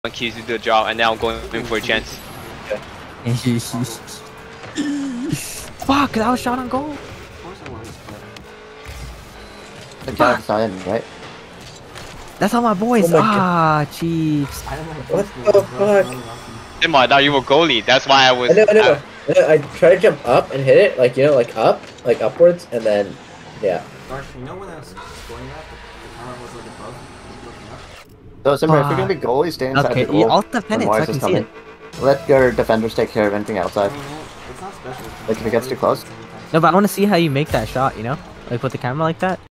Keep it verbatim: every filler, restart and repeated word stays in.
keys to do the job, and now I'm going in for a chance. Fuck, that was shot on goal. The guy outside, right? That's how my boys. Oh my ah, Chiefs. What the fuck? Tim, I thought you were goalie. That's why I was. I know, I know. I, I, know, I tried to jump up and hit it, like, you know, like up, like upwards, and then, yeah. Dorsh, you know when I was scoring that, the camera was like above, looking up? So, Simmer, if you're gonna be goalie, stay inside Okay, the goal. I'll defend it so I can see it. Let your defenders take care of anything outside. I mean, it's not special. Like, if it gets too close. No, but I want to see how you make that shot, you know? Like, with the camera like that.